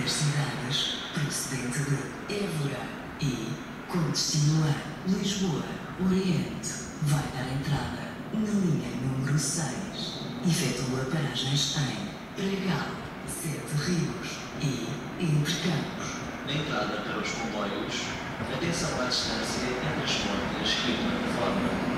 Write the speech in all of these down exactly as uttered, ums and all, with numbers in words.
Intercidades, procedente de Évora e, com destino a Lisboa, Oriente, vai dar entrada na linha número seis. Efetua paragens em Praga, Sete Rios e Entre Campos. Na entrada para os comboios, atenção à distância entre as portas e a plataforma.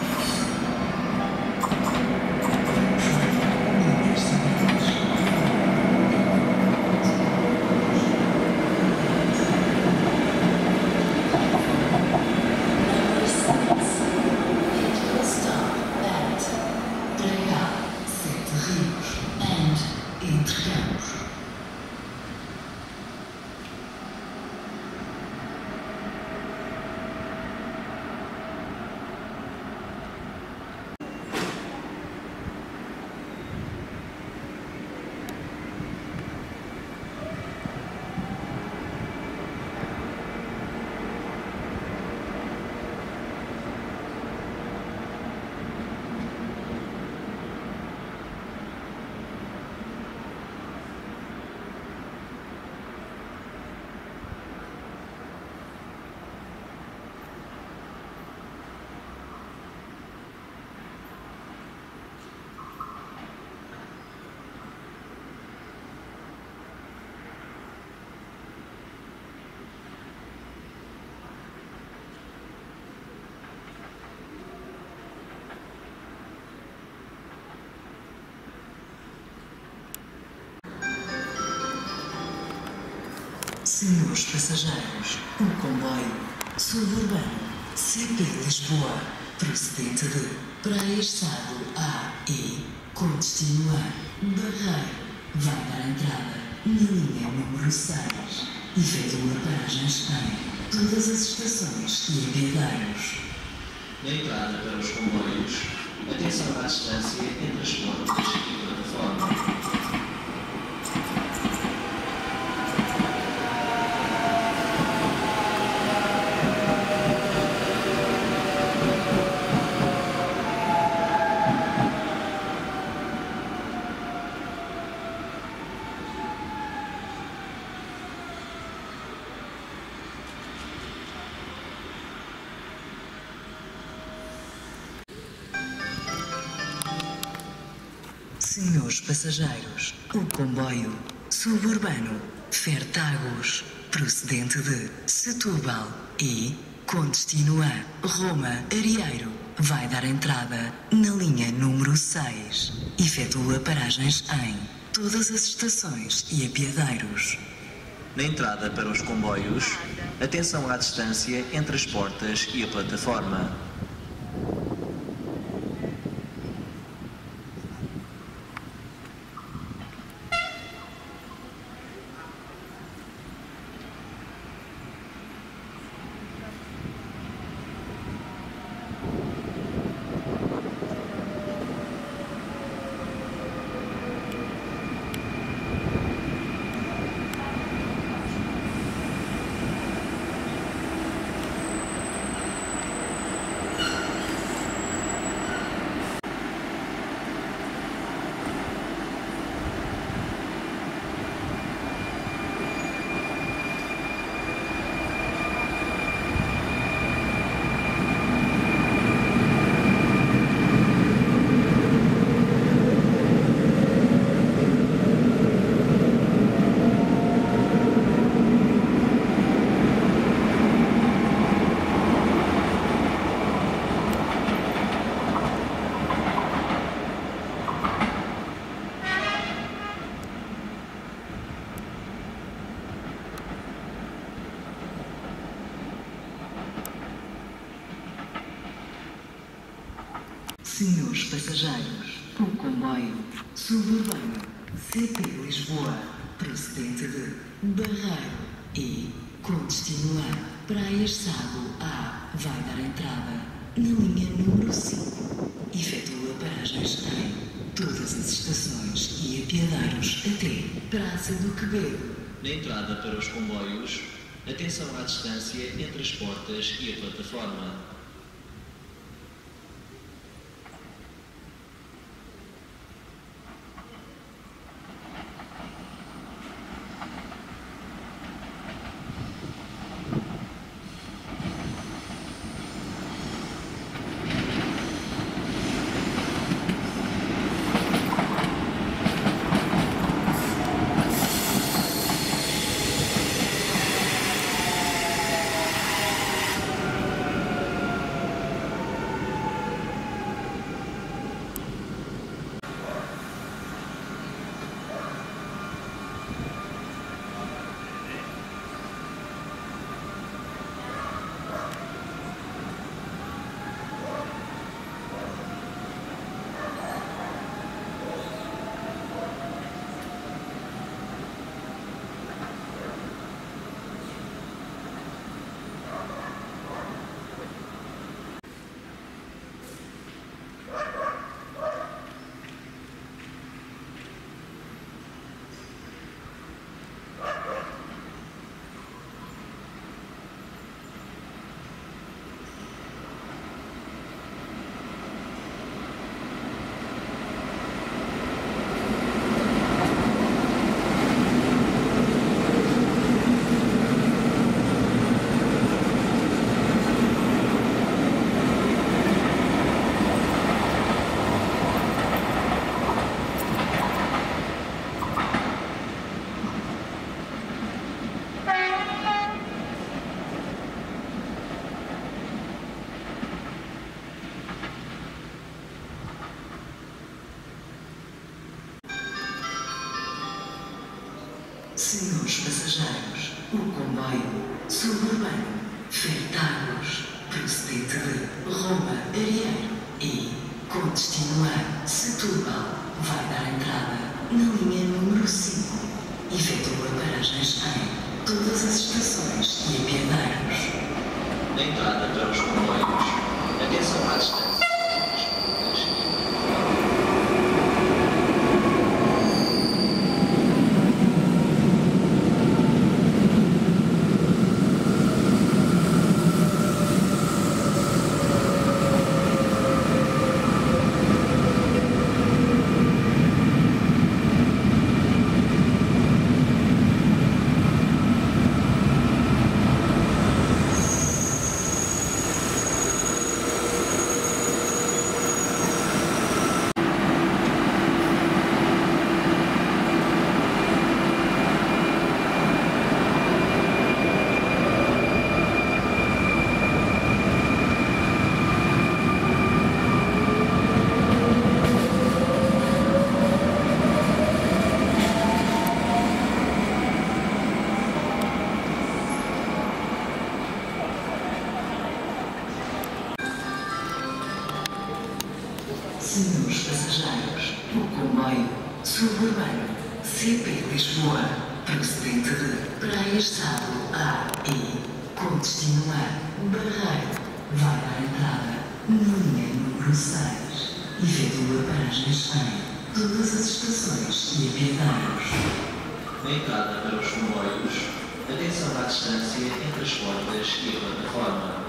Senhores passageiros, o comboio Suburbano C P Lisboa, procedente de Praias Sado A e com destino a Barreiro, vai dar entrada na linha número seis. Efetua paragens em todas as estações e apiadeiros. Na entrada para os comboios, atenção à distância entre as portas e a plataforma. Senhores passageiros, o comboio Suburbano Fertagus, procedente de Setúbal e com destino a Roma, Arieiro, vai dar entrada na linha número seis. Efetua paragens em todas as estações e apiadeiros. Na entrada para os comboios, atenção à distância entre as portas e a plataforma. Senhores passageiros, o comboio Suburbano C P Lisboa, procedente de Barreiro e com destino a Praias Sado A, vai dar entrada na linha número cinco. Efetua paragens em todas as estações e apiadeiros até Praça do Quebedo. Na entrada para os comboios, atenção à distância entre as portas e a plataforma. Senhores passageiros, o comboio Suburbano Fertagus, procedente de Roma Arieiro e com destino a Setúbal, vai dar entrada na linha número cinco. Efetua paragens em todas as estações e apiadeiros. Na entrada para os comboios, atenção à distância. Senhores passageiros, o comboio Suburbano C P Lisboa, procedente de Praias Sado A e com destino a Barreiro, vai dar entrada na linha número seis. Efetua paragens em todas as estações e apiadeiros. Na entrada para os comboios, atenção à distância entre as portas e a plataforma.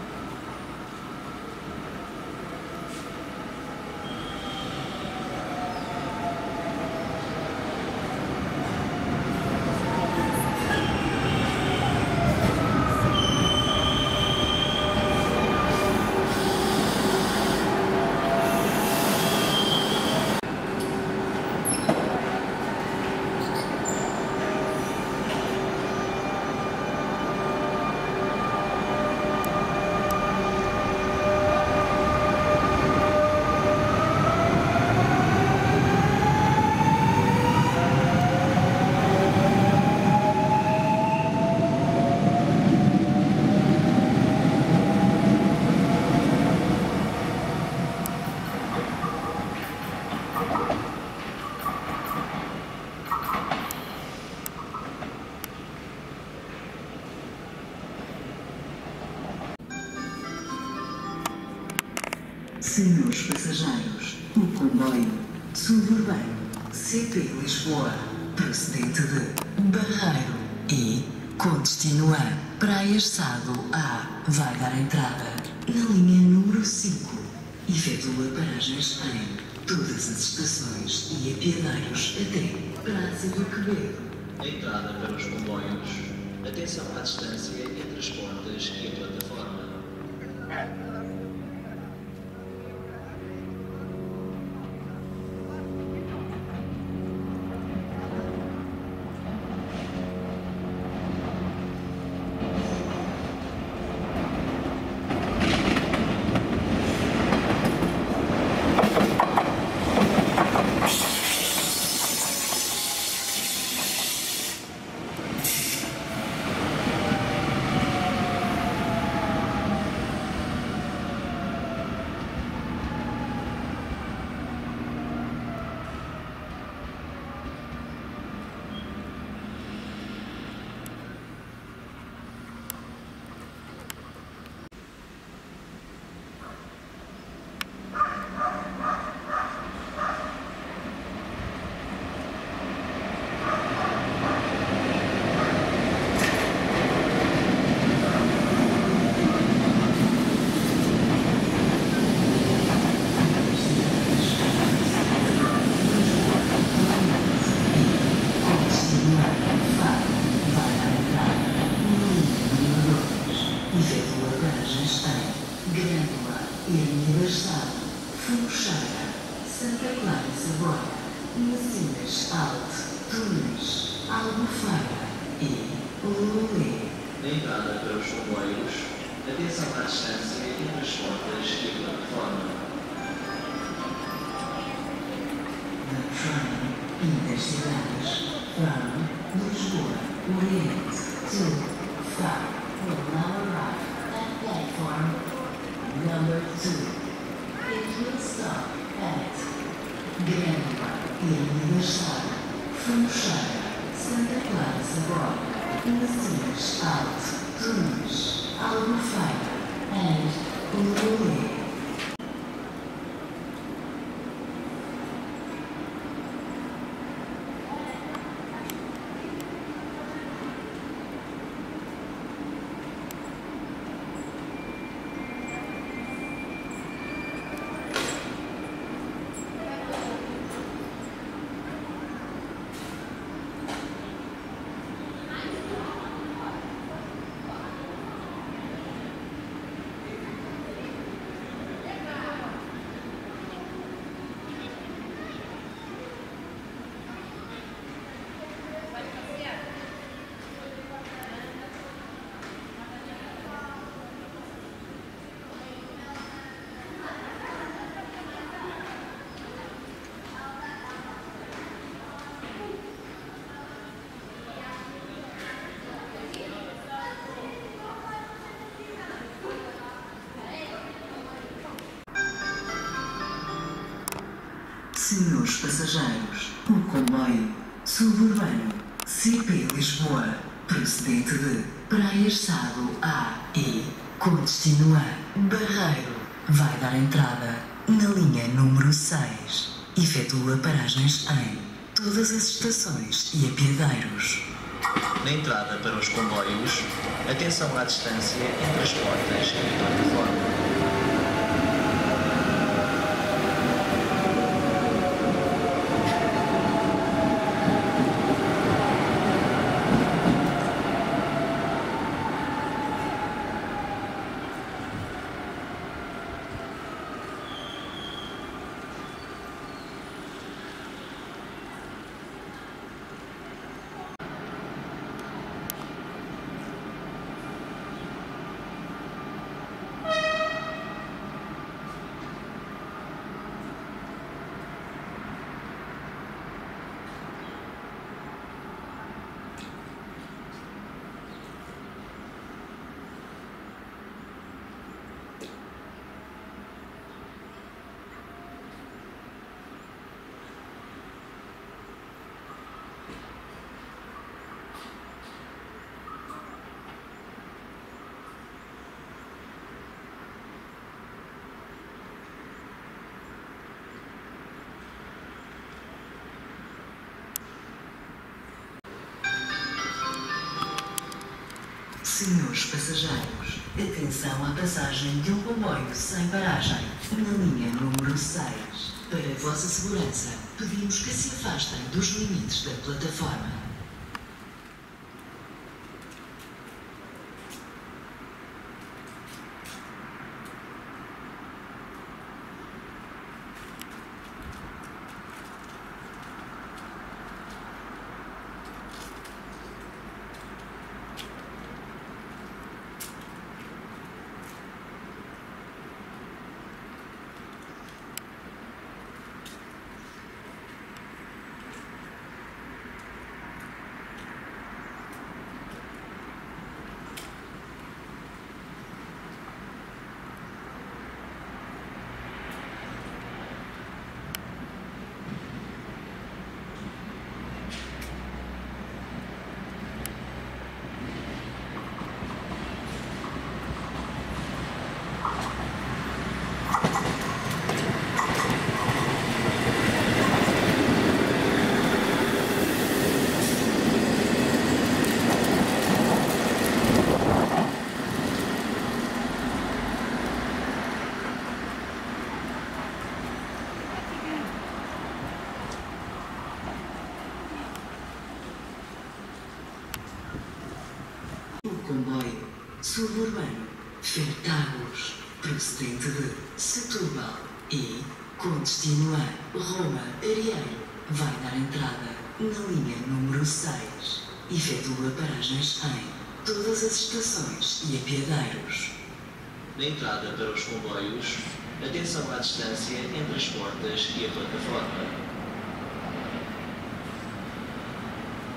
Senhores passageiros, o comboio Suburbano C P Lisboa, procedente de Barreiro e com destino a Praias Sado A, vai dar entrada na linha número cinco. Efetua paragens em todas as estações e apiadeiros até Praça do Quebedo. Na entrada para os comboios, atenção à distância entre as portas e a plataforma. Na entrada para os comboios, atenção à distância entre as portas e a plataforma. The Train Intercidades. from Lisboa, Oriente to South will now arrive at platform number two. It will stop at Grândola e Aniversário, Funchal, Santa Clara Agora, Messias Alto, Tunes, Albufeira, and Uruguai. Senhores passageiros, o comboio Suburbano C P Lisboa, procedente de Praias Sado A e com destino a Barreiro, vai dar entrada na linha número seis. Efetua paragens em todas as estações e apiadeiros. Na entrada para os comboios, atenção à distância entre as portas e a plataforma. Senhores passageiros, atenção à passagem de um comboio sem paragem na linha número seis. Para a vossa segurança, pedimos que se afastem dos limites da plataforma. Comboio Suburbano Fertagus, procedente de Setúbal e com destino a Roma Arieiro, vai dar entrada na linha número seis. Efetua paragens em todas as estações e apiadeiros. Na entrada para os comboios, atenção à distância entre as portas e a plataforma.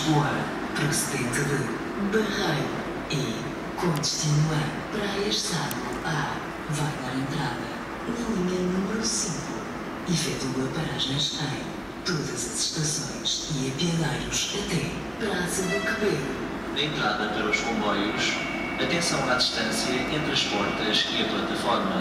Lisboa, procedente de Barreiro e com destino a Praias Sado A, vai dar entrada na linha número cinco. Efetua paragens em todas as estações e apiadários até Praça do Quebedo. Na entrada para os comboios, atenção à distância entre as portas e a plataforma.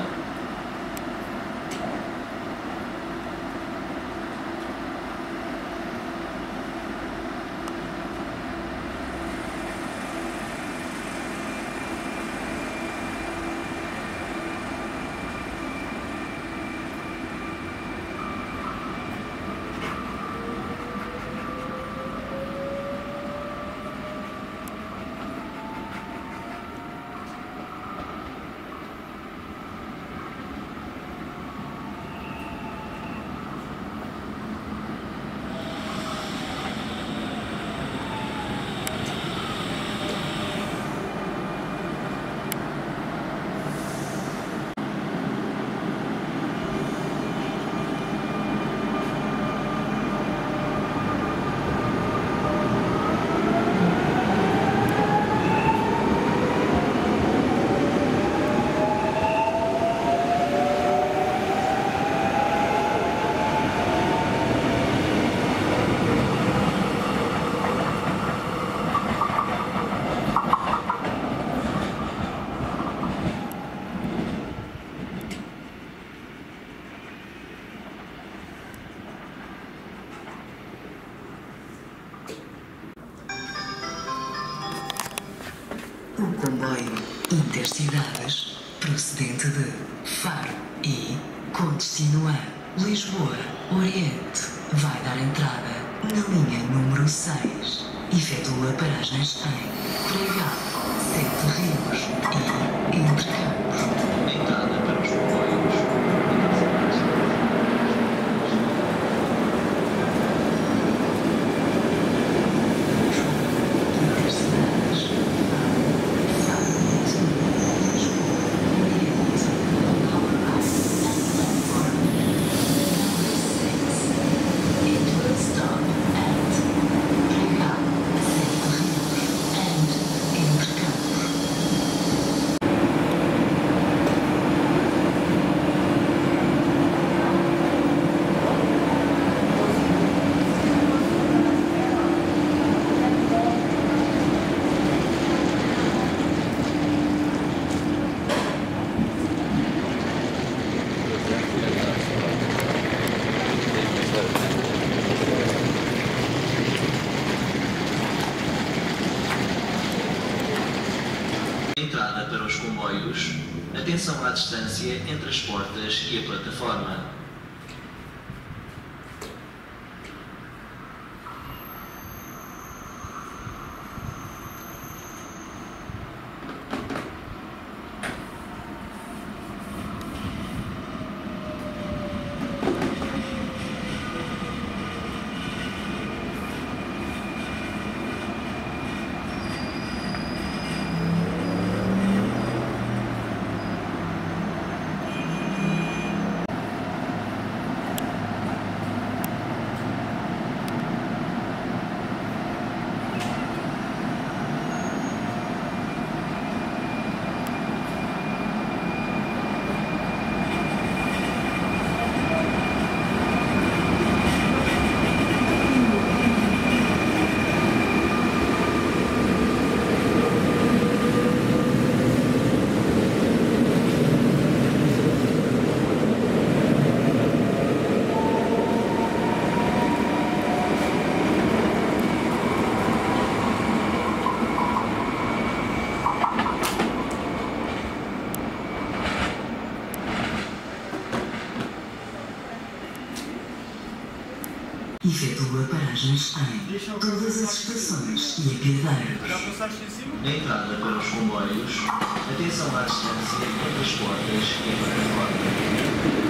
O comboio Intercidades, procedente de Faro e com destino a Lisboa, Oriente, vai dar entrada na linha número seis. Efetua paragens em Praga, Sete Rios e Entre Campos. Na entrada para os comboios, entrada para os comboios, atenção à distância entre as portas e a plataforma. Efetua paragens em todas as estações e apiadários. Na entrada para os comboios, atenção à distância entre as portas e a plataforma.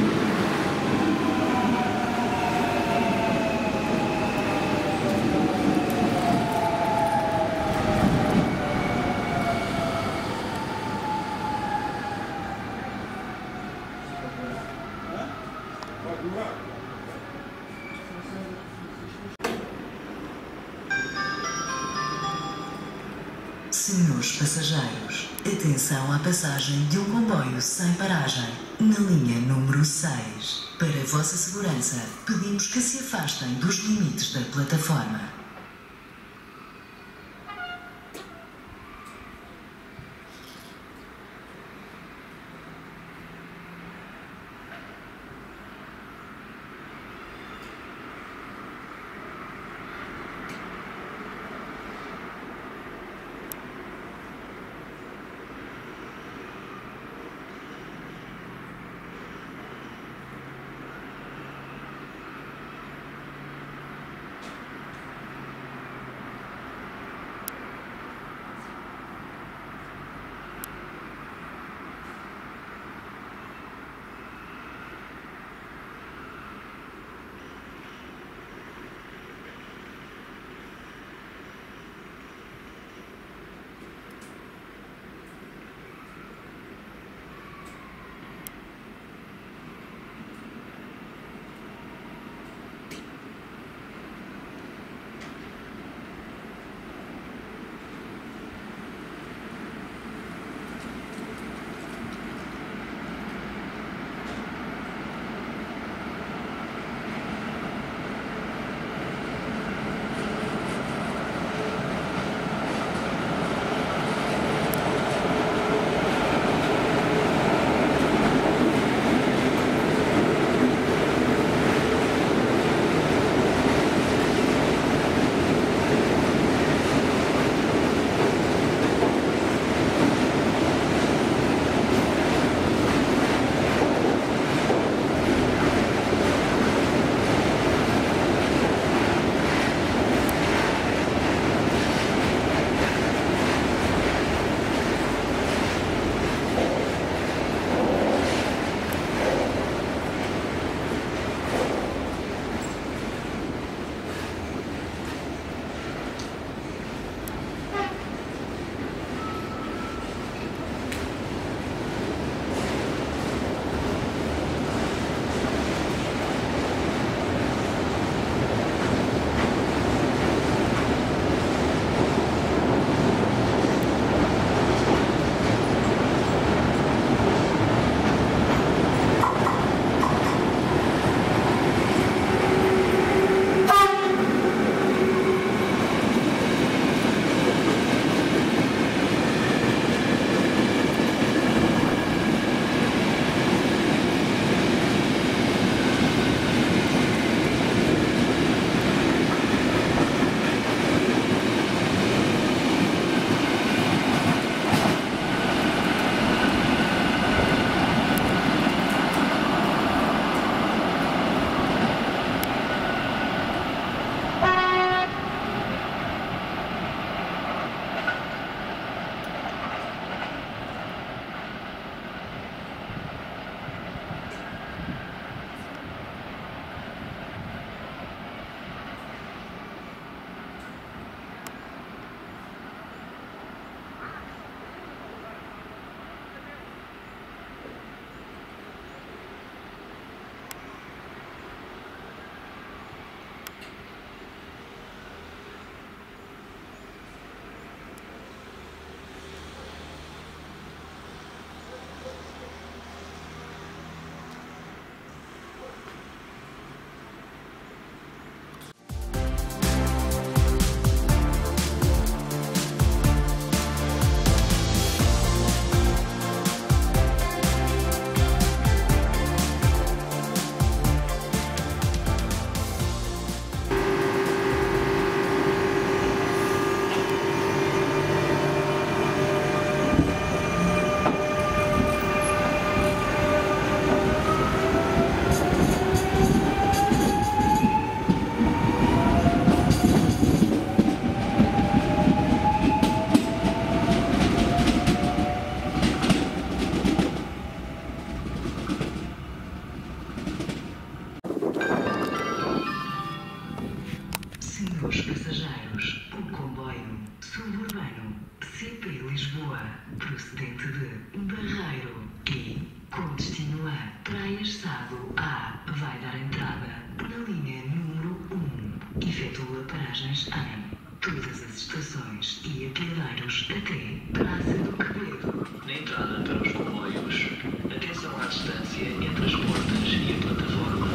Senhores passageiros, atenção à passagem de um comboio sem paragem, na linha número seis. Para a vossa segurança, pedimos que se afastem dos limites da plataforma. Senhores passageiros, o comboio Suburbano C P Lisboa, procedente de Barreiro e com destino a Praias Sado A, vai dar entrada na linha número um. Efetua paragens em todas as estações e apiadeiros até Praça do Quebedo. Na entrada para os comboios, atenção à distância entre as portas e a plataforma.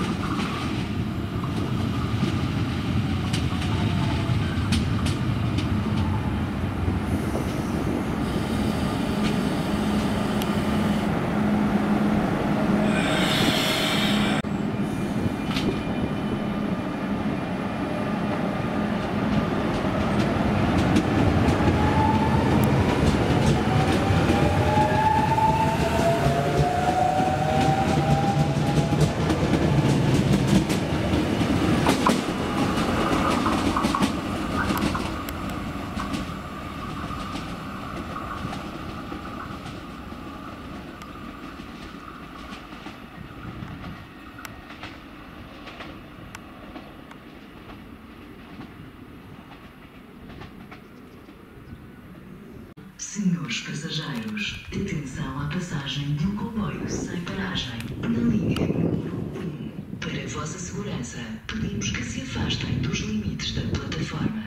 Senhores passageiros, atenção à passagem de um comboio sem paragem na linha número um. Para a vossa segurança, pedimos que se afastem dos limites da plataforma.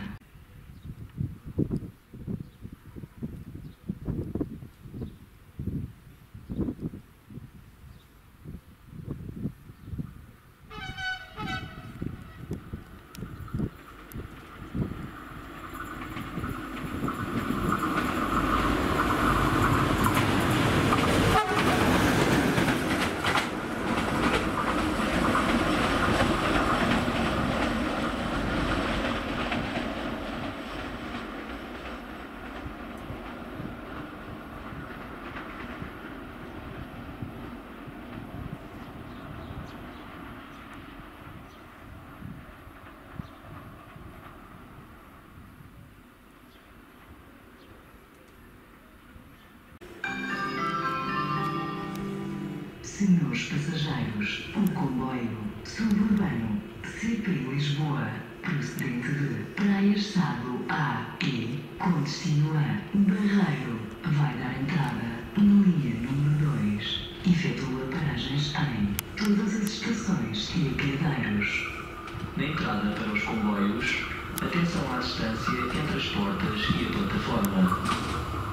Senhores passageiros, o comboio Suburbano C P Lisboa, procedente de Praias Sado A e com destino a Barreiro, vai dar entrada na linha número dois. Efetua paragens em todas as estações e apiadeiros. Na entrada para os comboios, atenção à distância entre as portas e a plataforma.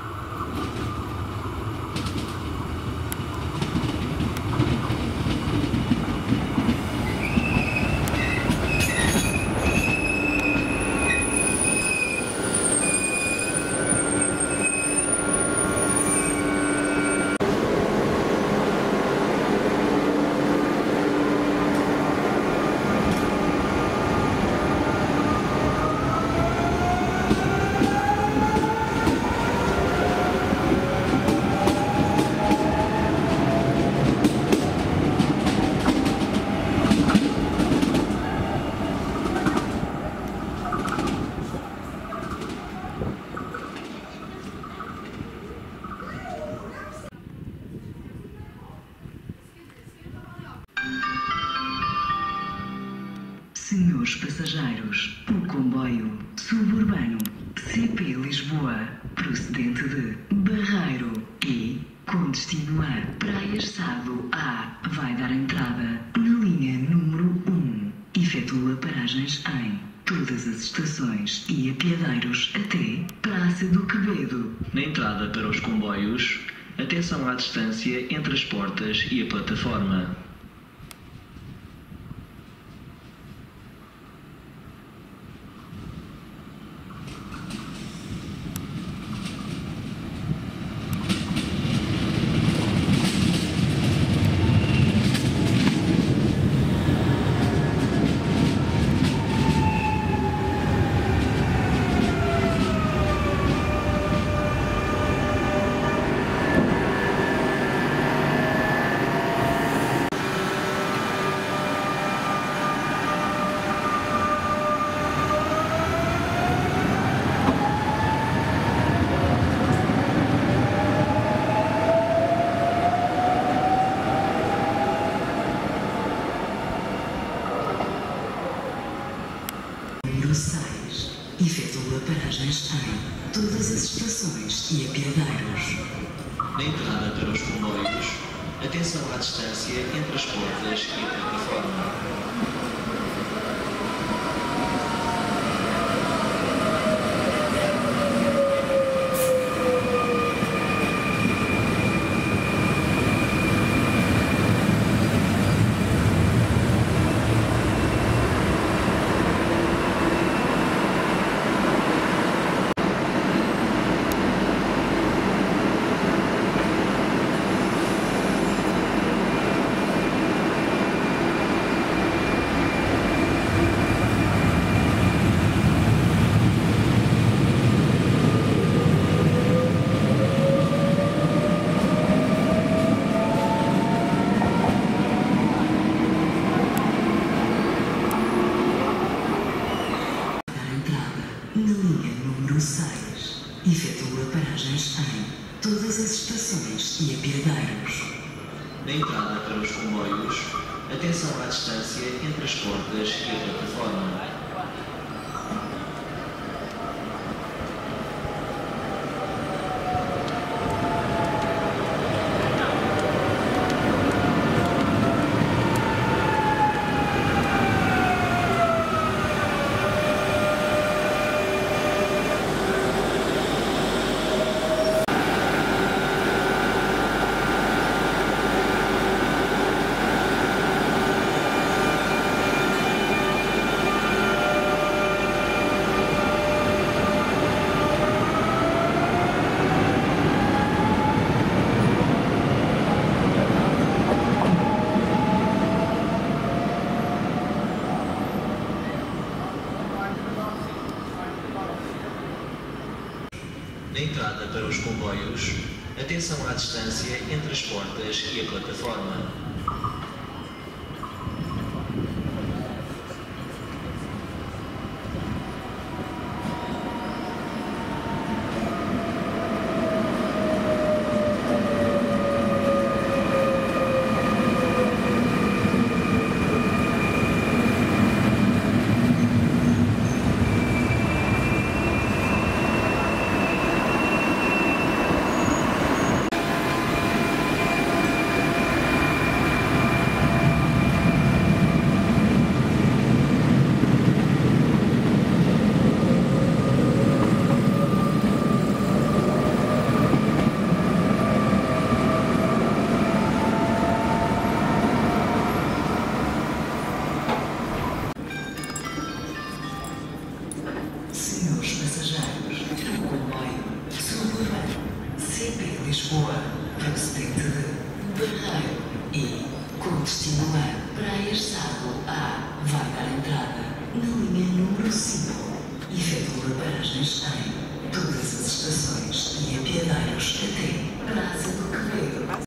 Senhores passageiros, o comboio Suburbano C P Lisboa, procedente de Barreiro e com destino a Praias Sado A, vai dar entrada na linha número um. Efetua paragens em todas as estações e apiadeiros até Praça do Quebedo. Na entrada para os comboios, atenção à distância entre as portas e a plataforma. seis. Efetua paragens em todas as estações e apiadeiros. Na entrada para os comboios, atenção à distância entre as portas e a plataforma. todas as estações e apiadeiros. Na entrada para os comboios, atenção à distância entre as portas e a plataforma. Na entrada para os comboios, atenção à distância entre as portas e a plataforma. Senhores passageiros, o comboio Suburbano C P Lisboa, procedente de Barreiro e com destino a Praias Sado A, vai dar entrada na linha número cinco. Efetua paragens em todas as estações e apiadeiros até Praça do Quebedo.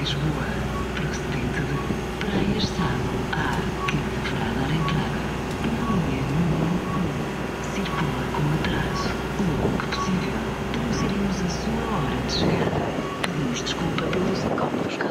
Lisboa, procedente de Praias Sado A, que deverá dar entrada na linha número um. Circula com atraso, logo que possível, para sermos a sua hora de chegada. Pedimos desculpa pelos incómodos